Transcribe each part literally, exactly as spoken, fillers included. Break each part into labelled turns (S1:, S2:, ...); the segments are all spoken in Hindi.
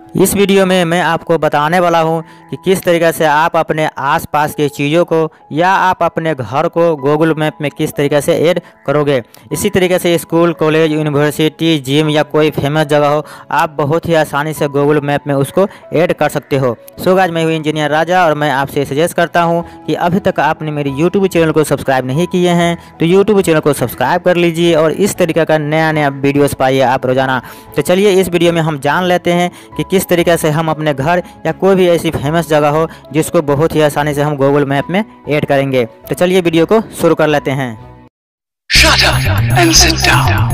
S1: इस वीडियो में मैं आपको बताने वाला हूं कि किस तरीके से आप अपने आसपास की चीज़ों को या आप अपने घर को गूगल मैप में किस तरीके से ऐड करोगे। इसी तरीके से स्कूल, कॉलेज, यूनिवर्सिटी, जिम या कोई फेमस जगह हो, आप बहुत ही आसानी से गूगल मैप में उसको ऐड कर सकते हो। सो गाइस, मैं हूं इंजीनियर राजा और मैं आपसे सजेस्ट करता हूँ कि अभी तक आपने मेरी यूट्यूब चैनल को सब्सक्राइब नहीं किए हैं तो यूट्यूब चैनल को सब्सक्राइब कर लीजिए और इस तरीके का नया नया वीडियोस पाइए आप रोजाना। तो चलिए इस वीडियो में हम जान लेते हैं कि किस तरीके से हम अपने घर या कोई भी ऐसी फेमस जगह हो जिसको बहुत ही आसानी से हम गूगल मैप में ऐड करेंगे। तो चलिए वीडियो को शुरू कर लेते हैं।
S2: Shut up and sit down.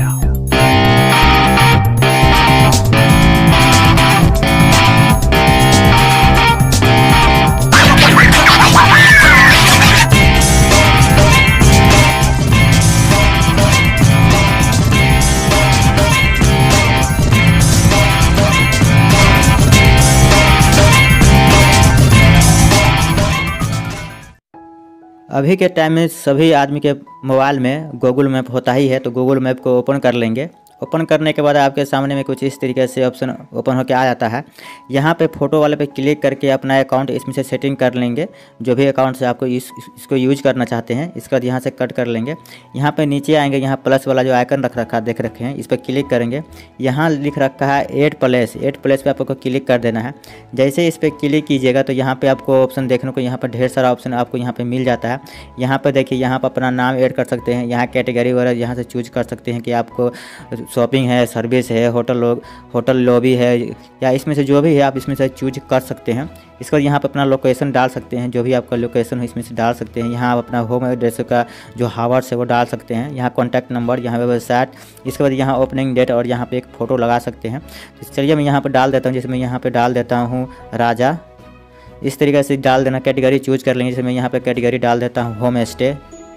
S1: अभी के टाइम में सभी आदमी के मोबाइल में गूगल मैप होता ही है, तो गूगल मैप को ओपन कर लेंगे। ओपन करने के बाद आपके सामने में कुछ इस तरीके से ऑप्शन ओपन होकर आ जाता है। यहाँ पे फ़ोटो वाले पे क्लिक करके अपना अकाउंट इसमें से सेटिंग कर लेंगे। जो भी अकाउंट से आपको इस इसको यूज करना चाहते हैं, इसका यहाँ से कट कर लेंगे। यहाँ पे नीचे आएंगे, यहाँ प्लस वाला जो आइकन रख रखा देख रखे हैं, इस पर क्लिक करेंगे। यहाँ लिख रखा है एड प्लेस, एड प्लेस पे आपको क्लिक कर देना है। जैसे इस पर क्लिक कीजिएगा तो यहाँ पर आपको ऑप्शन देखने को यहाँ पर ढेर सारा ऑप्शन आपको यहाँ पर मिल जाता है। यहाँ पर देखिए, यहाँ पर अपना नाम ऐड कर सकते हैं। यहाँ कैटेगरी वगैरह यहाँ से चूज कर सकते हैं कि आपको शॉपिंग है, सर्विस है, होटल होटल लॉबी है, या इसमें से जो भी है आप इसमें से चूज कर सकते हैं। इसके बाद यहाँ पर अपना लोकेशन डाल सकते हैं, जो भी आपका लोकेशन है इसमें से डाल सकते हैं। यहाँ आप अपना होम एड्रेस का जो हावर्स है वो डाल सकते हैं। यहाँ कॉन्टैक्ट नंबर, यहाँ वेबसाइट, इसके बाद यहाँ ओपनिंग डेट और यहाँ पे एक फ़ोटो लगा सकते हैं। तो चलिए मैं यहाँ पर डाल देता हूँ। जैसे मैं यहाँ पर डाल देता हूँ राजा, इस तरीके से डाल देना। कैटेगरी चूज कर लेंगे। जैसे मैं यहाँ पर कैटेगरी डाल देता हूँ होम स्टे।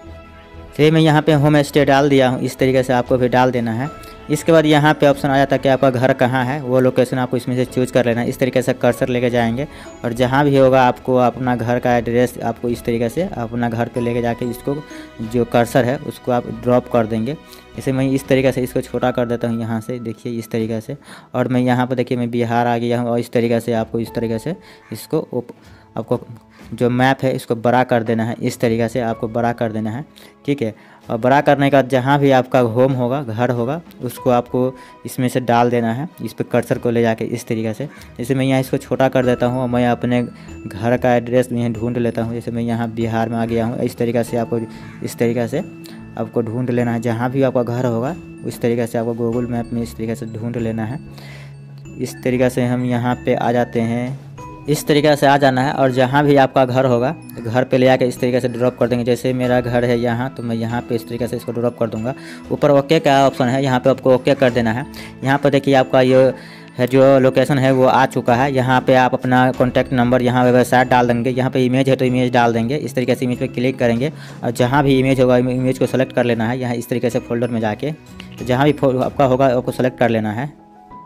S1: फिर मैं यहाँ पे होम स्टे डाल दिया हूँ। इस तरीके से आपको भी डाल देना है। इसके बाद यहाँ पे ऑप्शन आ जाता है कि आपका घर कहाँ है, वो लोकेशन आपको इसमें से चूज कर लेना है। इस तरीके से कर्सर लेके जाएंगे और जहाँ भी होगा आपको अपना घर का एड्रेस आपको इस तरीके से अपना घर पे लेके जाके इसको जो कर्सर है उसको आप ड्रॉप कर देंगे। जैसे मैं इस तरीके से इसको छोटा कर देता हूँ यहाँ से, देखिए इस तरीके से। और मैं यहाँ पर देखिए मैं बिहार आ गया हूँ और इस तरीके से आपको इस तरीके से इसको आपको जो मैप है इसको बड़ा कर देना है। इस तरीके से आपको बड़ा कर देना है, ठीक है। और बड़ा करने का जहाँ भी आपका होम होगा, घर होगा, उसको आपको इसमें से डाल देना है। इस पर कर्सर को ले जाके इस तरीके से। जैसे मैं यहाँ इसको छोटा कर देता हूँ और मैं अपने घर का एड्रेस यहाँ ढूंढ लेता हूँ। जैसे मैं यहाँ बिहार में आ गया हूँ। इस तरीके से आपको इस तरीके से आपको ढूंढ लेना है। जहाँ भी आपका घर होगा उस तरीके से आपको गूगल मैप में इस तरीके से ढूंढ लेना है। इस तरीके से हम यहाँ पे आ जाते हैं। इस तरीके से आ जाना है और जहाँ भी आपका घर होगा घर पे ले आके इस तरीके से ड्रॉप कर देंगे। जैसे मेरा घर है यहाँ, तो मैं यहाँ पे इस तरीके से इसको ड्रॉप कर दूँगा। ऊपर ओके का ऑप्शन है, यहाँ पे आपको ओके कर देना है। यहाँ पर देखिए आपका ये है जो लोकेशन है वो आ चुका है। यहाँ पे आप अपना कॉन्टैक्ट नंबर, यहाँ वेबसाइट डाल देंगे। यहाँ पे इमेज है तो इमेज डाल देंगे। इस तरीके से इमेज पे क्लिक करेंगे और जहाँ भी इमेज होगा इमेज को सेलेक्ट कर लेना है। यहाँ इस तरीके से फोल्डर में जाके जहाँ भी आपका होगा आपको सेलेक्ट कर लेना है।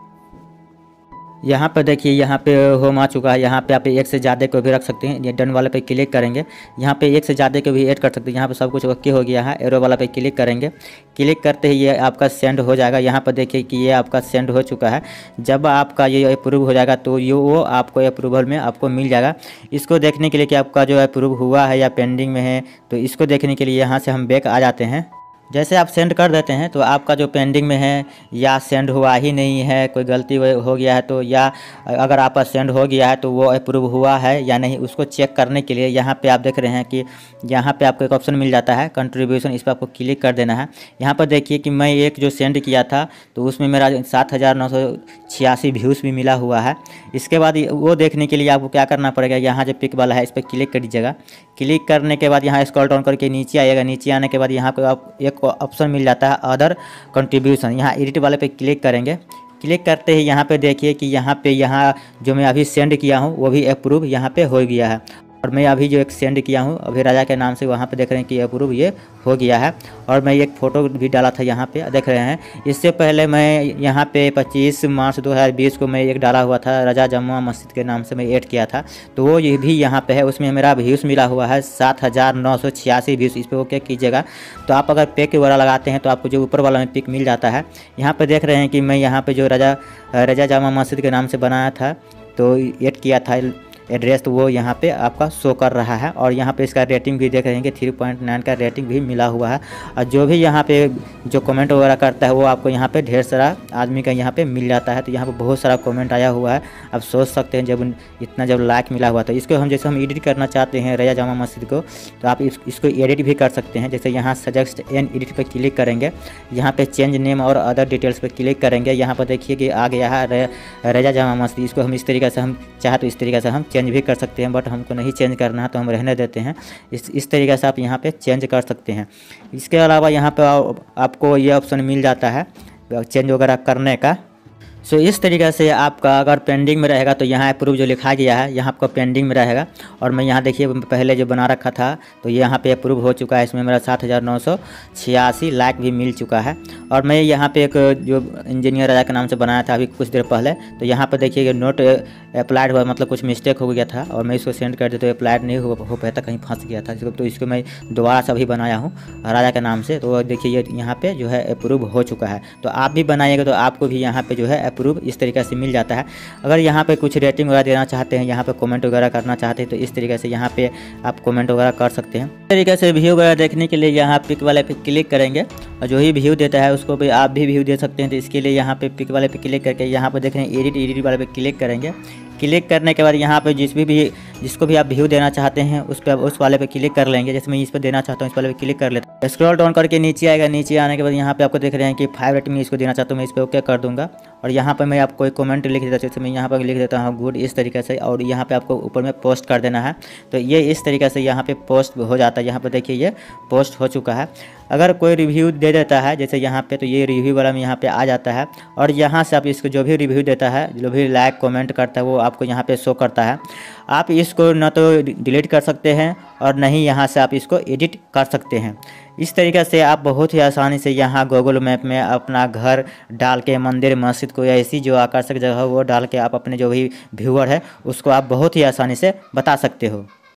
S1: यहाँ पर देखिए, यहाँ पे होम आ चुका है। यहाँ पे आप एक से ज़्यादा को भी रख सकते हैं। ये डन वाले पे क्लिक करेंगे, यहाँ पे एक से ज़्यादा को भी ऐड कर सकते हैं। यहाँ पे सब कुछ ओके हो गया है। एरो वाला पे क्लिक करेंगे। क्लिक करते ही ये आपका सेंड हो जाएगा। यहाँ पर देखिए कि ये आपका सेंड हो चुका है। जब आपका ये अप्रूव हो जाएगा तो ये वो आपको अप्रूवल में आपको मिल जाएगा। इसको देखने के लिए कि आपका जो अप्रूव हुआ है या पेंडिंग में है, तो इसको देखने के लिए यहाँ से हम बैक आ जाते हैं। जैसे आप सेंड कर देते हैं तो आपका जो पेंडिंग में है या सेंड हुआ ही नहीं है, कोई गलती हो गया है तो, या अगर आपका सेंड हो गया है तो वो अप्रूव हुआ है या नहीं, उसको चेक करने के लिए यहाँ पे आप देख रहे हैं कि यहाँ पे आपको एक ऑप्शन मिल जाता है कंट्रीब्यूशन। इस पर आपको क्लिक कर देना है। यहाँ पर देखिए कि मैं एक जो सेंड किया था तो उसमें मेरा सात हज़ार नौ सौ छियासी व्यूज़ भी मिला हुआ है। इसके बाद वो देखने के लिए आपको क्या करना पड़ेगा, यहाँ जो पिक वाला है इस पर क्लिक कर दीजिएगा। क्लिक करने के बाद यहाँ स्क्रॉल डाउन करके नीचे आइएगा। नीचे आने के बाद यहाँ पर आप एक ऑप्शन मिल जाता है अदर कंट्रीब्यूशन। यहाँ एडिट वाले पे क्लिक करेंगे। क्लिक करते ही यहाँ पे देखिए कि यहाँ पे यहाँ जो मैं अभी सेंड किया हूँ वो भी अप्रूव यहाँ पे हो गया है। और मैं अभी जो एक सेंड किया हूँ अभी राजा के नाम से, वहाँ पे देख रहे हैं कि अप्रूव ये हो गया है। और मैं एक फ़ोटो भी डाला था यहाँ पे, देख रहे हैं। इससे पहले मैं यहाँ पे पच्चीस मार्च दो हज़ार बीस को मैं एक डाला हुआ था, रजा जामा मस्जिद के नाम से मैं ऐड किया था, तो वो ये भी यहाँ पे है। उसमें मेरा व्यूज़ मिला हुआ है सात हज़ार नौ सौ छियासी व्यूज़। इस पर ओके कीजिएगा। तो आप अगर पेक वगैरह लगाते हैं तो आपको जो ऊपर वाला में पिक मिल जाता है। यहाँ पर देख रहे हैं कि मैं यहाँ पर जो रजा रजा जामा मस्जिद के नाम से बनाया था तो ऐड किया था एड्रेस, तो वो यहाँ पे आपका शो कर रहा है। और यहाँ पे इसका रेटिंग भी देख रहे हैं कि थ्री पॉइंट नाइन का रेटिंग भी मिला हुआ है। और जो भी यहाँ पे जो कमेंट वगैरह करता है वो आपको यहाँ पे ढेर सारा आदमी का यहाँ पे मिल जाता है। तो यहाँ पे बहुत सारा कमेंट आया हुआ है। आप सोच सकते हैं जब इतना जब लाइक मिला हुआ तो इसको हम जैसे हम एडिट करना चाहते हैं रजा जामा मस्जिद को, तो आप इस, इसको एडिट भी कर सकते हैं। जैसे यहाँ सजेस्ट एंड एडिट पर क्लिक करेंगे, यहाँ पे चेंज नेम और अदर डिटेल्स पर क्लिक करेंगे। यहाँ पर देखिए कि आ गया है रजा जामा मस्जिद। इसको हम इस तरीके से हम चाहे तो इस तरीके से हम चेंज भी कर सकते हैं, बट हमको नहीं चेंज करना है तो हम रहने देते हैं। इस इस तरीके से आप यहाँ पे चेंज कर सकते हैं। इसके अलावा यहाँ पे आ, आपको ये ऑप्शन मिल जाता है चेंज वगैरह करने का। सो इस तरीके से आपका अगर पेंडिंग में रहेगा तो यहाँ अप्रूव जो लिखा गया है यहाँ आपका पेंडिंग में रहेगा। और मैं यहाँ देखिए पहले जो बना रखा था तो यहाँ पे अप्रूव हो चुका है। इसमें मेरा सात हज़ार नौ सौ छियासी लाइक भी मिल चुका है। और मैं यहाँ पे एक जो इंजीनियर राजा के नाम से बनाया था अभी कुछ देर पहले, तो यहाँ पर देखिए कि नोट अप्लाइड हुआ, मतलब कुछ मिस्टेक हो गया था और मैं इसको सेंड कर दिया तो अप्लाइड नहीं हो, हो पाया था, कहीं फंस गया था। तो इसको मैं दोबारा से अभी बनाया हूँ राजा के नाम से। तो देखिए ये यहाँ पे जो है अप्रूव हो चुका है। तो आप भी बनाइएगा तो आपको भी यहाँ पे जो है अप्रूव इस तरीके से मिल जाता है। अगर यहाँ पे कुछ रेटिंग वगैरह देना चाहते हैं, यहाँ पे कमेंट वगैरह करना चाहते हैं तो इस तरीके से यहाँ पे आप कमेंट वगैरह कर सकते हैं। इस तरीके से व्यू वगैरह देखने के लिए यहाँ पिक वाले पे क्लिक करेंगे और जो ही व्यू देता है उसको भी आप भी व्यू दे सकते हैं। तो इसके लिए यहाँ पे पिक वाले पे क्लिक करके यहाँ पे देख रहे हैं एडिट एडिट वाले पे क्लिक करेंगे। क्लिक करने के बाद यहाँ पे जिस भी भी जिसको भी आप व्यू देना चाहते हैं उस पर उस वाले पे क्लिक कर लेंगे। जैसे मैं इस पर देना चाहता हूँ इस वाले पे क्लिक कर लेता हूँ। स्क्रॉल डाउन करके नीचे आएगा, नीचे आने के बाद यहाँ पे आपको देख रहे हैं कि फाइव रेटिंग इसको देना चाहता हूँ, मैं इस पर ओके कर दूंगा। और यहाँ पर मैं आपको कोई कमेंट लिख देता हूँ, जैसे मैं यहाँ पर लिख देता हूँ गुड, इस तरीके से। और यहाँ पे आपको ऊपर में पोस्ट कर देना है। तो ये इस तरीके से यहाँ पे पोस्ट हो जाता है। यहाँ पर देखिए ये पोस्ट हो चुका है। अगर कोई रिव्यू दे देता है जैसे यहाँ पे, तो ये रिव्यू वाला में यहाँ पे आ जाता है। और यहाँ से आप इसको जो भी रिव्यू देता है, जो भी लाइक कमेंट करता है वो आपको यहाँ पे शो करता है। आप इसको न तो डिलीट कर सकते हैं और नहीं यहाँ से आप इसको एडिट कर सकते हैं। इस तरीके से आप बहुत ही आसानी से यहाँ गूगल मैप में अपना घर डाल के, मंदिर मस्जिद को या ऐसी जो आकर्षक जगह वो डाल के आप अपने जो भी व्यूअर है उसको आप बहुत ही आसानी से बता सकते हो।